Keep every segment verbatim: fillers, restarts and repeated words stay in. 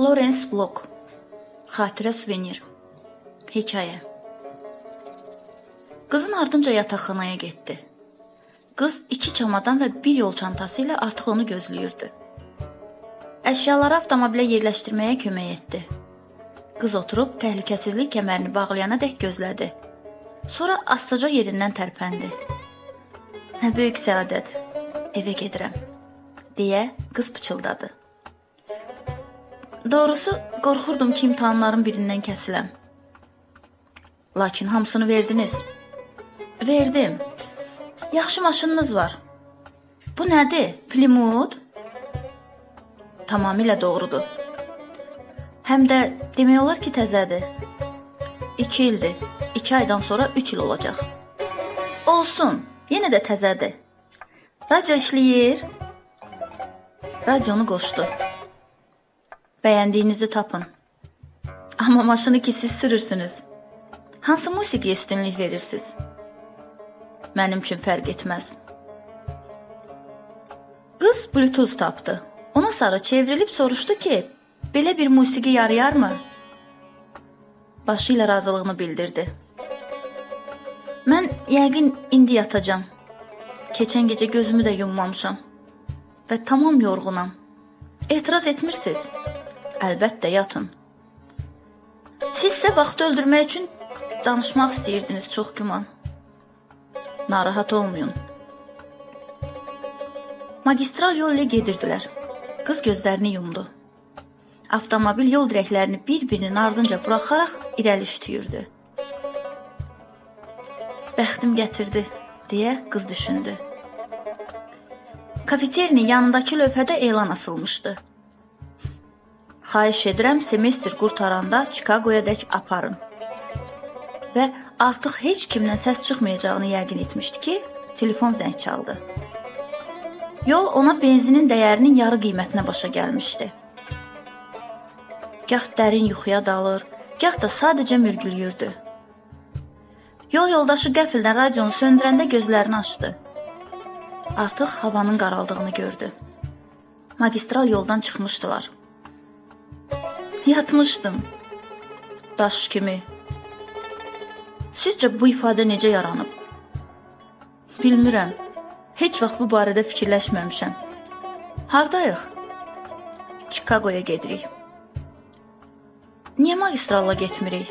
Lawrence Block. Xatirə suvenir. Hekayə. Qızın ardınca yataqxanaya getdi. Qız iki çamadan və bir yol çantası ilə artıq onu gözləyirdi. Əşyaları avtomobilə yerləşdirməyə kömək etdi. Qız oturub təhlükəsizlik kəmərini bağlayana dək gözlədi. Sonra astaca yerindən tərpəndi. Nə böyük səadət, evə gedirəm, deyə qız pıçıldadı. Doğrusu, qorxurdum ki, imtahanların birindən kəsiləm. Lakin hamısını verdiniz. Verdim. Yaxşı maşınınız var. Bu nədir? Plymouth? Tamamilə doğrudur. Həm də demək olar ki, təzədir. İki ildir. İki aydan sonra üç il olacaq. Olsun, yenə də təzədir. Radio işləyir. Radionu qoşdu. Bəyəndiyinizi tapın. Amma maşını ki, siz sürürsünüz. Hansı musiqiyə üstünlük verirsiniz? Mənim üçün fərq etməz. Qız Bluetooth tapdı. Ona sarı çevrilib soruşdu ki, belə bir musiqi yarayarmı? Başı ilə razılığını bildirdi. Mən yəqin indi yatacam. Keçən gecə gözümü də yummamışam. Və tamam yorğunam. Etiraz etmirsiniz? Əlbəttə yatın. Siz isə vaxtı öldürmək üçün danışmaq istəyirdiniz, çox güman. Narahat olmayın. Magistral yol ilə gedirdilər. Qız gözlərini yumdu. Avtomobil yol dirəklərini bir-birinin ardınca buraxaraq irəli şütüyürdü. Bəxtim gətirdi, deyə qız düşündü. Kafeterinin yanındakı lövhədə elan asılmışdı. Xahiş edirəm, semestr qurtaranda Chicagoya dək aparın. Və artıq heç kimdən səs çıxmayacağını yəqin etmişdi ki, telefon zəng çaldı. Yol ona benzinin dəyərinin yarı qiymətinə başa gəlmişdi. Gah dərin yuxuya dalır, gah da sadəcə mürgülüyürdü. Yol yoldaşı qəfildən radionu söndürəndə gözlərini açdı. Artıq havanın qaraldığını gördü. Magistral yoldan çıxmışdılar. Yatmışdım. Daş kimi. Sizcə bu ifadə necə yaranıb? Bilmirəm. Heç vaxt bu barədə fikirləşməmişəm. Hardayıq? Chicagoya gedirik. Niyə magistralla getmirik?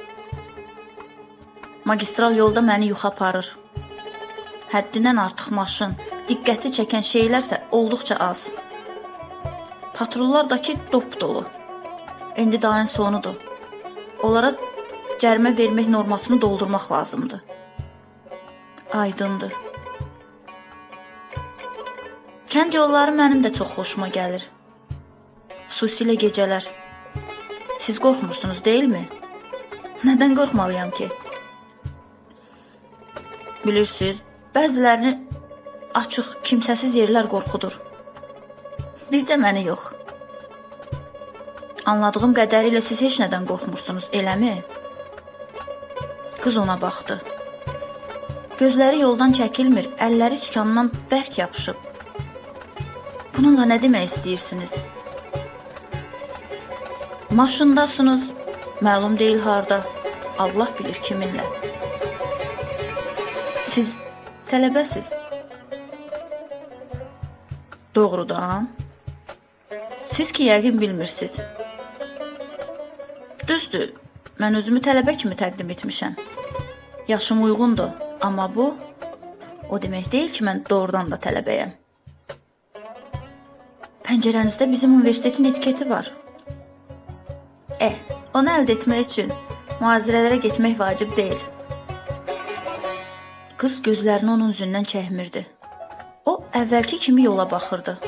Magistral yolda məni yuxa aparır. Həddindən artıq maşın, diqqəti çəkən şeylərsə olduqca az. Patrollardakı dop dolu. İndi dayın sonudur. Onlara cərimə vermək normasını doldurmaq lazımdır. Aydındır. Kənd yolları mənim də çox xoşuma gəlir. Xüsusilə gecələr. Siz qorxmursunuz, deyilmi? Nədən qorxmalıyam ki? Bilirsiniz, bəzilərini açıq, kimsəsiz yerlər qorxudur. Bircə məni yox. Anladığım qədərilə siz heç nədən qorxmursunuz, eləmi? Qız ona baxdı. Gözləri yoldan çəkilmir, əlləri sükandan bərk yapışıb. Bununla nə demək istəyirsiniz? Maşındasınız, məlum deyil harda, Allah bilir kiminlə. Siz tələbəsiz. Doğrudan. Siz ki, yəqin bilmirsiniz. Düzdür, mən özümü tələbə kimi təqdim etmişəm. Yaşım uyğundur, amma bu, o demək deyil ki, mən doğrudan da tələbəyəm. Pəncərənizdə bizim universitetin etiketi var. Eh, onu əldə etmək üçün mühazirələrə getmək vacib deyil. Qız gözlərini onun üzündən çəkmirdi. O, əvvəlki kimi yola baxırdı.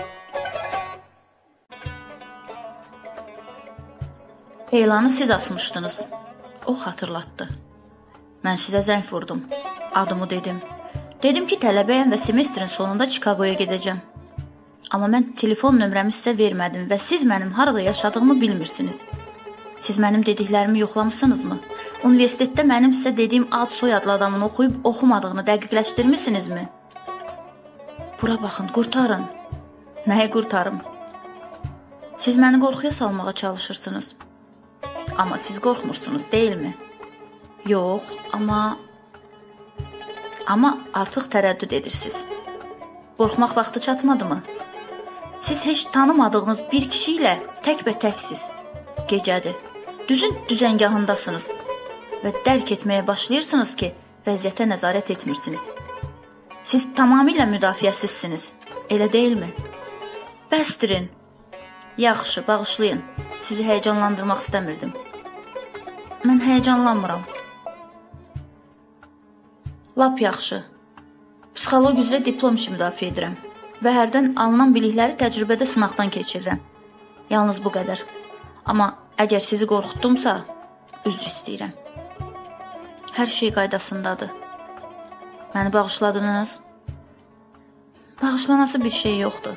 Elanı siz asmışdınız. O xatırlatdı. Mən sizə zəng vurdum. Adımı dedim. Dedim ki, tələbəyəm və semestrin sonunda Chicagoya gedəcəm. Amma mən telefon nömrəmi sizə vermədim və siz mənim harada yaşadığımı bilmirsiniz. Siz mənim dediklərimi yoxlamışsınızmı? Universitetdə mənim sizə dediyim ad soyadlı adamın oxuyub oxumadığını dəqiqləşdirmirsinizmi? Bura baxın, qurtarın. Nəyi qurtarım? Siz məni qorxuya salmağa çalışırsınız. Amma siz qorxmursunuz, deyilmi? Yox, amma... Amma artıq tərəddüd edirsiniz. Qorxmaq vaxtı çatmadımı? Siz heç tanımadığınız bir kişi ilə təkbətəksiz. Gecədir. Düzün düzəngahındasınız. Və dərk etməyə başlayırsınız ki, vəziyyətə nəzarət etmirsiniz. Siz tamamilə müdafiəsizsiniz. Elə deyilmi? Bəstirin. Yaxşı, bağışlayın. Sizi həyəcanlandırmaq istəmirdim. Mən həyəcanlanmıram. Lap yaxşı. Psixoloq üzrə diplom işi müdafiə edirəm və hərdən alınan bilikləri təcrübədə sınaqdan keçirirəm. Yalnız bu qədər. Amma əgər sizi qorxutdumsa, üzr istəyirəm. Hər şey qaydasındadır. Məni bağışladınız? Bağışlanası bir şey yoxdur.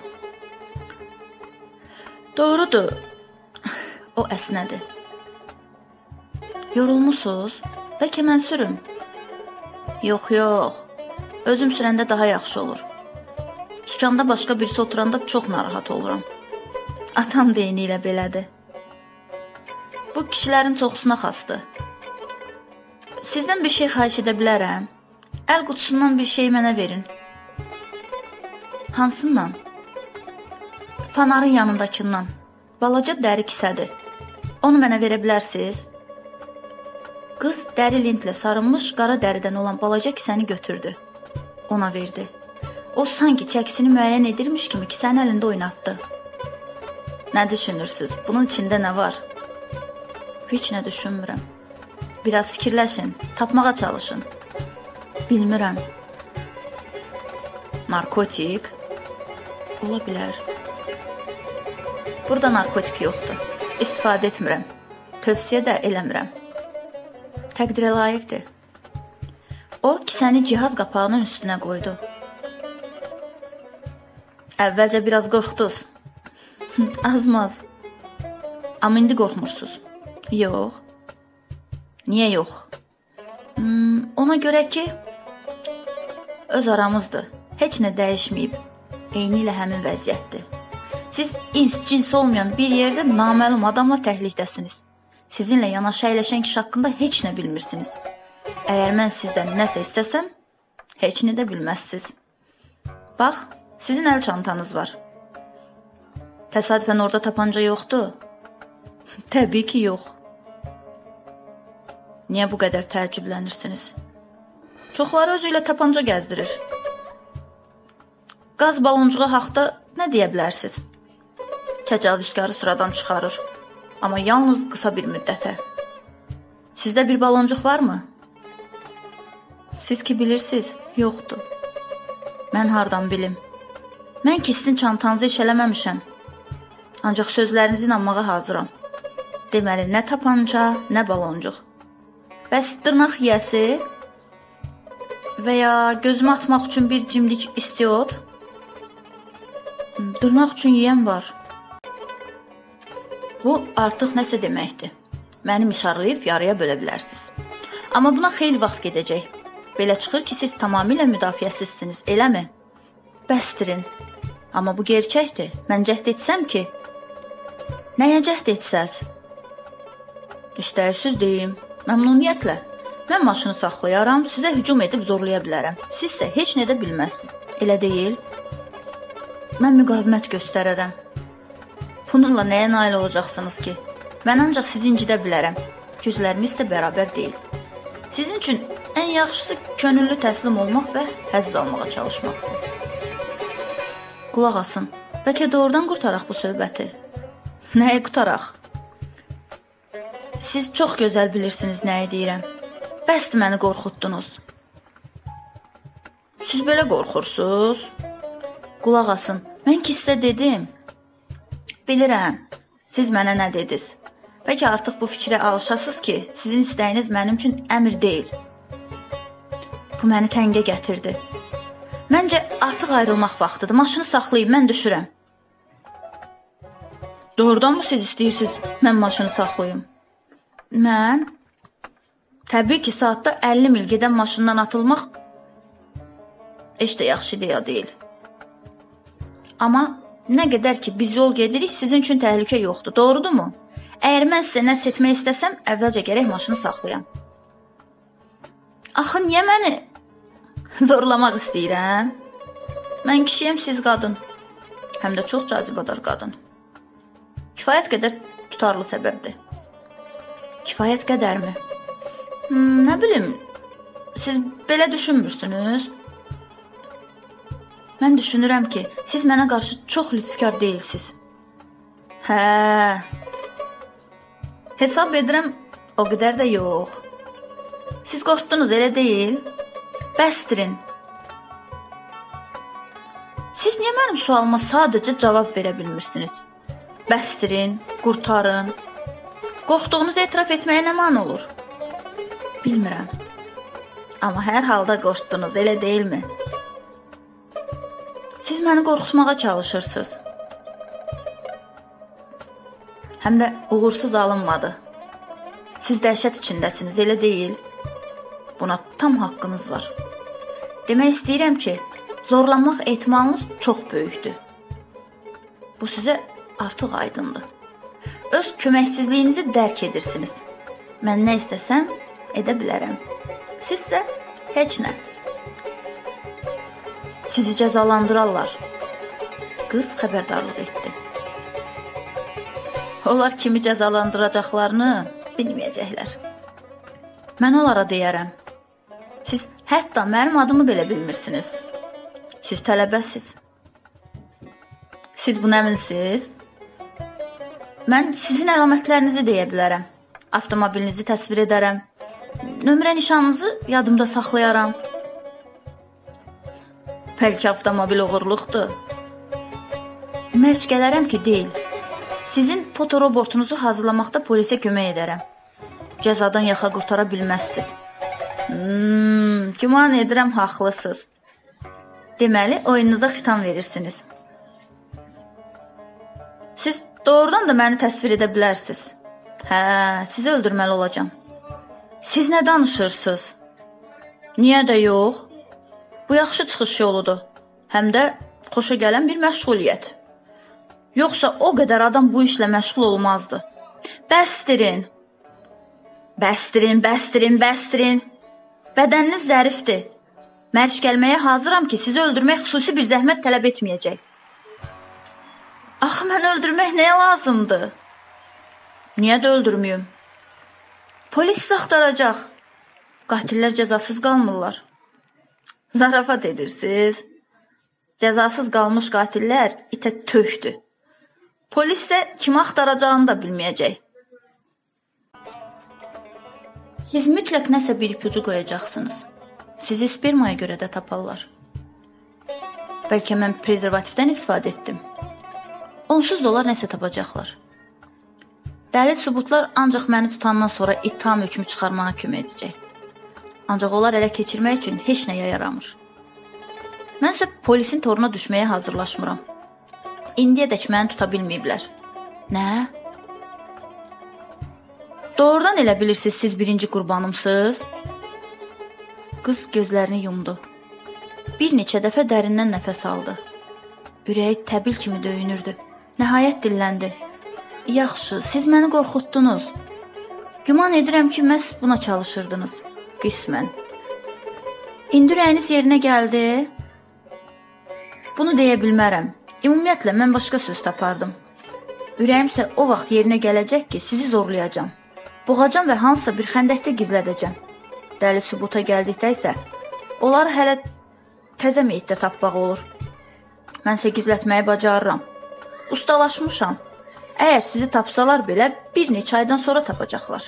Doğrudur. O əsnədi. Yorulmusunuz? Bəlkə mən sürüm? Yox, yox. Özüm sürəndə daha yaxşı olur. Sükanda başqa birisi oturanda çox narahat oluram. Atam deyini ilə belədir. Bu kişilərin çoxusuna xasdır. Sizdən bir şey xahiş edə bilərəm. Əl qutusundan bir şey mənə verin. Hansından? Fanarın yanındakından. Balaca dəri kisədir. Onu mənə verə bilərsiniz? Qız dəri lintlə sarınmış qara dəridən olan balaca kisəni götürdü. Ona verdi. O sanki çəkisini müəyyən edirmiş kimi kisəni əlində oynatdı. Nə düşünürsünüz? Bunun içində nə var? Heç nə düşünmürəm. Biraz fikirləşin, tapmağa çalışın. Bilmirəm. Narkotik? Ola bilər. Burada narkotik yoxdur. İstifadə etmirəm. Tövsiyə də eləmirəm. Təqdirə layiqdir. O, kisəni cihaz qapağının üstünə qoydu. Əvvəlcə biraz qorxdunuz. Azmaz. Amma indi qorxmursuz. Yox. Niyə yox? Hmm, ona görə ki, öz aramızdır. Heç nə dəyişməyib. Eyni ilə həmin vəziyyətdir. Siz ins cins olmayan bir yerdə naməlum adamla təhlikdəsiniz. Sizinlə yanaşı əyləşən kişi haqqında heç nə bilmirsiniz. Əgər mən sizdən nəsə istəsəm, heç nə də bilməzsiniz. Bax, sizin əl çantanız var. Təsadüfən orada tapanca yoxdur? Təbii ki, yox. Niyə bu qədər təəccüblənirsiniz? Çoxları özü ilə tapanca gəzdirir. Qaz baloncuğu haqda nə deyə bilərsiniz? Təcavüzkarı sıradan çıxarır. Amma yalnız qısa bir müddətə. Sizdə bir baloncuq varmı? Siz ki bilirsiniz, yoxdur. Mən hardan bilim? Mən ki sizin çantanızı iş eləməmişəm. Ancaq sözlərinizi inanmağa hazıram. Deməli, nə tapanca, nə baloncuq. Bəs dırnaq yiyəsi və ya gözümə atmaq üçün bir cimdik istiot? Dırnaq üçün yiyən var. Bu artıq nəsə deməkdir. Məni mişarlayıb yarıya bölə bilərsiniz. Amma buna xeyli vaxt gedəcək. Belə çıxır ki, siz tamamilə müdafiəsizsiniz, eləmi? Bəstirin. Amma bu gerçəkdir. Mən cəhd etsəm ki, nəyə cəhd etsəz? İstəyirsiniz deyim, məmnuniyyətlə. Mən maşını saxlayaram, sizə hücum edib zorlaya bilərəm. Siz isə heç nə də bilməzsiniz. Elə deyil? Mən müqavimət göstərərəm. Bununla nəyə nail olacaqsınız ki? Mən ancaq sizi incidə bilərəm. Güclərimiz isə bərabər deyil. Sizin üçün ən yaxşısı könüllü təslim olmaq və həzz almağa çalışmaqdır. Qulaq asın, bəlkə doğrudan qurtaraq bu söhbəti. Nəyə qutaraq? Siz çox gözəl bilirsiniz nəyi deyirəm. Bəsdir məni qorxutdunuz. Siz belə qorxursuz? Qulaq asın, mən ki sizə dedim. Bilirəm, siz mənə nə dediniz? Bəlkə artıq bu fikrə alışasınız ki, sizin istəyiniz mənim üçün əmr deyil. Bu məni təngə gətirdi. Məncə artıq ayrılmaq vaxtıdır. Maşını saxlayıb, mən düşürəm. Doğrudan mı siz istəyirsiniz, mən maşını saxlayım? Mən? Təbii ki, saatda əlli mil gedən maşından atılmaq heç də yaxşı ideya deyil. Amma Nə qədər ki biz yol gedirik, sizin üçün təhlükə yoxdur, doğrudurmu? Əgər mən sizə nəsə etmək istəsəm, əvvəlcə gərək maşını saxlayam. Axı niyə məni zorlamaq istəyirəm? Mən kişiyəm, siz qadın. Həm də çox cazibədar qadın. Kifayət qədər tutarlı səbəbdir. Kifayət qədərmi? Hmm, nə bilim, siz belə düşünmürsünüz? Mən düşünürəm ki, siz mənə qarşı çox lütfkar deyilsiniz. Hə, hesab edirəm, o qədər də yox. Siz qorxdunuz, elə deyil? Bəstirin. Siz niyə mənim sualıma sadəcə cavab verə bilmirsiniz? Bəstirin, qurtarın. Qorxduğunuzu etiraf etməyə nə man olur? Bilmirəm. Amma hər halda qorxdunuz, elə deyilmi? Siz məni qorxutmağa çalışırsınız. Həm də uğursuz alınmadı. Siz dəhşət içindəsiniz, elə deyil? Buna tam haqqınız var. Demək istəyirəm ki, zorlanmaq ehtimalınız çox böyükdür. Bu sizə artıq aydındır. Öz köməksizliyinizi dərk edirsiniz. Mən nə istəsəm, edə bilərəm. Sizsə heç nə. Sizi cəzalandırarlar. Qız xəbərdarlıq etdi. Onlar kimi cəzalandıracaqlarını bilməyəcəklər. Mən onlara deyərəm. Siz hətta mənim adımı belə bilmirsiniz. Siz tələbəsiz. Siz buna əminsiniz? Mən sizin əlamətlərinizi deyə bilərəm. Avtomobilinizi təsvir edərəm. Nömrə nişanınızı yadımda saxlayaram. Bəlkə avtomobil uğurluqdur. Mərc gələrəm ki, deyil. Sizin fotorobotunuzu hazırlamaqda polisə kömək edərəm. Cəzadan yaxa qurtara bilməzsiniz. Hmm, güman edirəm, haqlısınız. Deməli, oyununuza xitam verirsiniz. Siz doğrudan da məni təsvir edə bilərsiniz. Hə, sizi öldürməli olacam. Siz nə danışırsınız? Niyə də yox? Bu yaxşı çıxış yoludur. Həm də xoşa gələn bir məşğuliyyət. Yoxsa o qədər adam bu işlə məşğul olmazdı. Bəstirin. Bəstirin, bəstirin, bəstirin. Bədəniniz zərifdir. Mərc gəlməyə hazıram ki, sizi öldürmək xüsusi bir zəhmət tələb etməyəcək. Axı, mən öldürmək nəyə lazımdır? Niyə də öldürməyim? Polis sizi axtaracaq. Qatillər cəzasız qalmırlar. Zarafat edirsiniz. Cəzasız qalmış qatillər itə tökdür. Polis isə kimi axtaracağını da bilməyəcək. Siz mütləq nəsə bir ipucu qoyacaqsınız. Sizi spermaya görə də taparlar. Bəlkə mən prezervativdən istifadə etdim. Onsuz da onlar nəsə tapacaqlar. Dəlil sübutlar ancaq məni tutandan sonra ittiham hökmü çıxarmağa kömək edəcək. Ancaq onlar ələ keçirmək üçün heç nəyə yaramır. Mən isə polisin toruna düşməyə hazırlaşmıram. İndiyədək məni tuta bilməyiblər. Nə? Doğrudan elə bilirsiniz, siz birinci qurbanımsınız? Qız gözlərini yumdu. Bir neçə dəfə dərindən nəfəs aldı. Ürəyi təbil kimi döyünürdü. Nəhayət dilləndi. Yaxşı, siz məni qorxutdunuz. Güman edirəm ki, məhz buna çalışırdınız. Qismən. İndi ürəyiniz yerinə gəldi. Bunu deyə bilmərəm. Ümumiyyətlə, mən başqa söz tapardım. Ürəyim isə o vaxt yerinə gələcək ki, sizi zorlayacam. Boğacam və hansısa bir xəndəkdə gizlədəcəm. Dəlil sübuta gəldikdə isə, onları hələ təzə meyitdə tapmaq olur. Mən isə gizlətməyi bacarıram. Ustalaşmışam. Əgər sizi tapsalar belə, bir neçə aydan sonra tapacaqlar.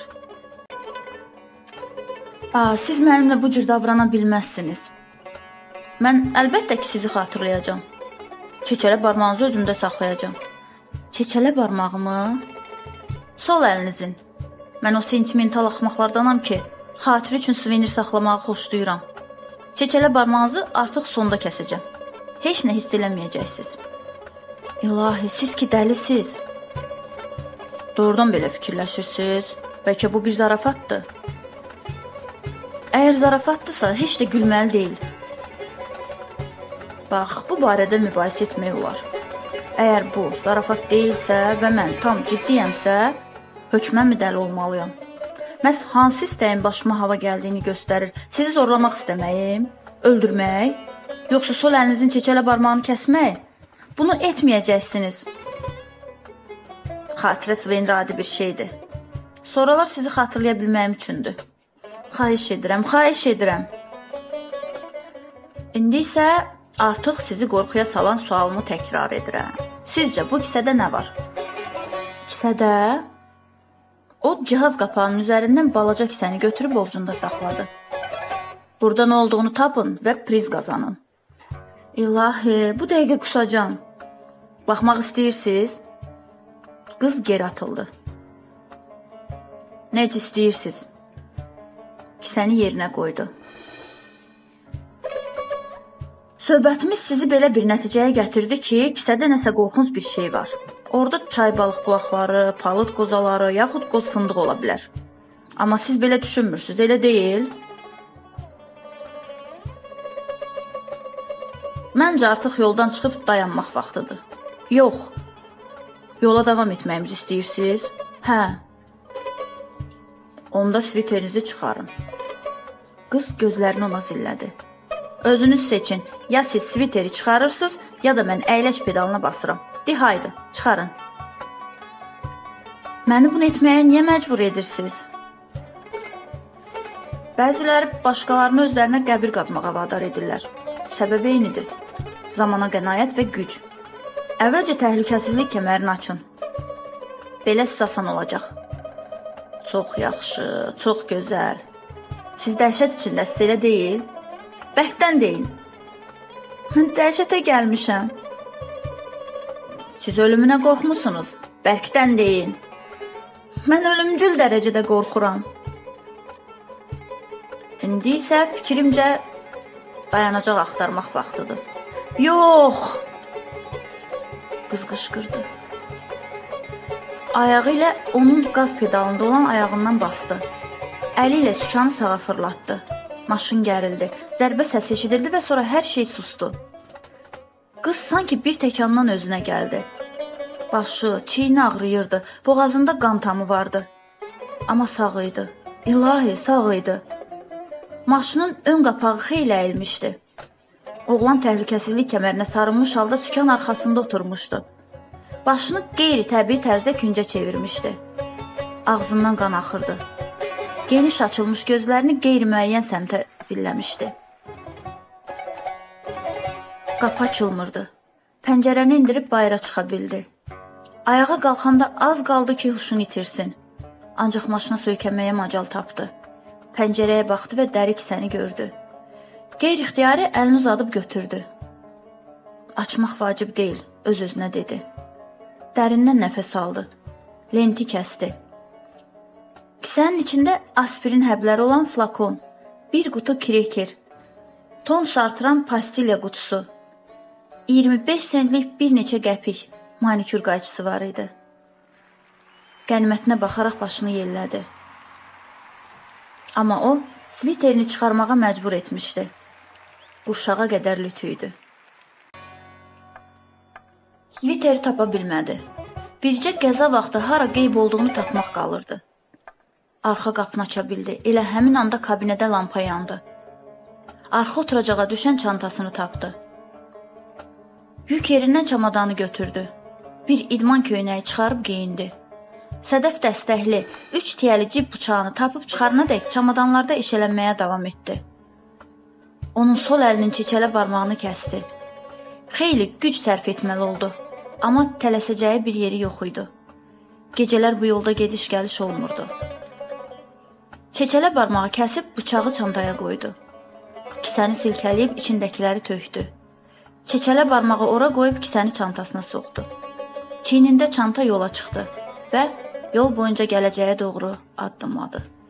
Aa, siz mənimlə bu cür davrana bilməzsiniz. Mən əlbəttə ki, sizi xatırlayacam. Çeçələ barmağınızı özümdə saxlayacam. Çeçələ barmağımı? Sol əlinizin. Mən o sentimental axmaqlardanam ki, xatir üçün suvenir saxlamağı xoşlayıram. Çeçələ barmağınızı artıq sonda kəsəcəm. Heç nə hiss eləməyəcəksiniz. İlahi, siz ki dəlisiz. Doğrudan belə fikirləşirsiniz. Bəlkə bu bir zarafatdır. Əgər zarafatdırsa, heç də gülməli deyil. Bax, bu barədə mübahisə etmək olar. Əgər bu zarafat deyilsə və mən tam ciddiyəmsə, hökmə müdəli olmalıyam. Məhz hansı istəyin başıma hava gəldiyini göstərir. Sizi zorlamaq istəməyim, öldürmək, yoxsa sol əlinizin çeçələ barmağını kəsmək? Bunu etməyəcəksiniz. Xatirə svenradi bir şeydir. Sonralar sizi xatırlaya bilməyim üçündür. Xahiş edirəm, xahiş edirəm. İndi isə artıq sizi qorxuya salan sualımı təkrar edirəm. Sizcə bu kisədə nə var? Kisədə? O cihaz qapağının üzərindən balaca kisəni götürüb ovcunda saxladı. Burada nə olduğunu tapın və priz qazanın. İlahi, bu dəqiqə qusacam. Baxmaq istəyirsiniz? Qız geri atıldı. Necə istəyirsiniz? Kisəni yerinə qoydu. Söhbətimiz sizi belə bir nəticəyə gətirdi ki, kisədə nəsə qorxunc bir şey var. Orada çay balıq qulaqları, palıd qozaları, yaxud qoz fındıq ola bilər. Amma siz belə düşünmürsünüz, elə deyil? Məncə artıq yoldan çıxıb dayanmaq vaxtıdır. Yox. Yola davam etməyimizi istəyirsiniz? Hə. Onda sviterinizi çıxarın. Qız gözlərini ona zillədi. Özünüz seçin. Ya siz sviteri çıxarırsınız, ya da mən əyləş pedalına basıram. De, haydi, çıxarın. Məni bunu etməyə niyə məcbur edirsiniz? Bəziləri başqalarını özlərinə qəbir qazmağa vadar edirlər. Səbəb eynidir. Zamana qənaət və güc. Əvvəlcə təhlükəsizlik kəmərini açın. Belə siz asan olacaq. Çox yaxşı, çox gözəl. Siz dəhşət içindəsiz, elə deyil? Bərkdən deyin. Mən dəhşətə gəlmişəm. Siz ölümünə qorxmusunuz. Bərkdən deyin. Mən ölümcül dərəcədə qorxuram. İndi isə fikrimcə dayanacaq axtarmaq vaxtıdır. Yox! Qız qışqırdı. Ayağı ilə onun qaz pedalında olan ayağından bastı. Əli ilə sükanı sağa fırlatdı. Maşın gərildi. Zərbə səsi eşidildi və sonra hər şey sustu. Qız sanki bir təkandan özünə gəldi. Başı, çiyni ağrıyırdı. Boğazında qan tamı vardı. Amma sağ idi. İlahi, sağ idi. Maşının ön qapağı xeyli əyilmişdi. Oğlan təhlükəsizlik kəmərinə sarınmış halda sükan arxasında oturmuşdu. Başını qeyri-təbii tərzdə küncə çevirmişdi. Ağzından qan axırdı. Geniş açılmış gözlərini qeyri-müəyyən səmtə zilləmişdi. Qapı açılmırdı. Pəncərəni indirib bayıra çıxa bildi. Ayağa qalxanda az qaldı ki, huşunu itirsin. Ancaq maşına söykənməyə macal tapdı. Pəncərəyə baxdı və dəri kisəni gördü. Qeyri-ixtiyari əlini uzadıb götürdü. Açmaq vacib deyil, öz-özünə dedi. Dərindən nəfəs aldı. Lenti kəsdi. Kisənin içində aspirin həbləri olan flakon, bir qutu kreker, tons artıran pastilya qutusu, iyirmi beş sentlik bir neçə qəpik manikür qayçısı var idi. Qənimətinə baxaraq başını yellədi. Amma o, sviterini çıxarmağa məcbur etmişdi. Qurşağa qədər lütüydü. Sviteri tapa bilmədi. Bircə qəza vaxtı hara qeyb olduğunu tapmaq qalırdı. Arxa qapını aça bildi. Elə həmin anda kabinədə lampa yandı. Arxa oturacağa düşən çantasını tapdı. Yük yerindən çamadanı götürdü. Bir idman köynəyi çıxarıb geyindi. Sədəf dəstəkli, üç tiyəli cib bıçağını tapıb çıxarına dək çamadanlarda eşələnməyə davam etdi. Onun sol əlinin çeçələ barmağını kəsdi. Xeyli güc sərf etməli oldu. Amma tələsəcəyi bir yeri yox idi. Gecələr bu yolda gediş-gəliş olmurdu. Çeçələ barmağı kəsib bıçağı çantaya qoydu. Kisəni silkələyib içindəkiləri tökdü. Çeçələ barmağı ora qoyub kisəni çantasına soxdu. Çiynində çanta yola çıxdı və yol boyunca gələcəyə doğru addımladı.